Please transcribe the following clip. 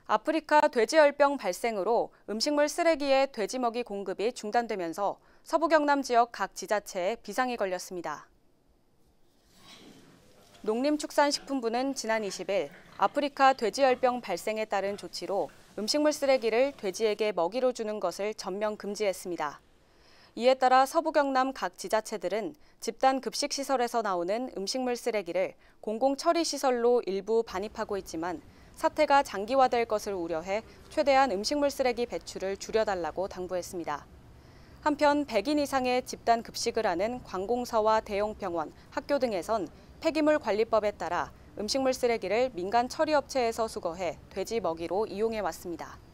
아프리카 돼지열병 발생으로 음식물 쓰레기의 돼지 먹이 공급이 중단되면서 서부 경남 지역 각 지자체에 비상이 걸렸습니다. 농림축산식품부는 지난 20일 아프리카 돼지열병 발생에 따른 조치로 음식물 쓰레기를 돼지에게 먹이로 주는 것을 전면 금지했습니다. 이에 따라 서부 경남 각 지자체들은 집단 급식시설에서 나오는 음식물 쓰레기를 공공처리시설로 일부 반입하고 있지만 사태가 장기화될 것을 우려해 최대한 음식물 쓰레기 배출을 줄여달라고 당부했습니다. 한편 100인 이상의 집단 급식을 하는 관공서와 대형 병원, 학교 등에선 폐기물 관리법에 따라 음식물 쓰레기를 민간 처리업체에서 수거해 돼지 먹이로 이용해 왔습니다.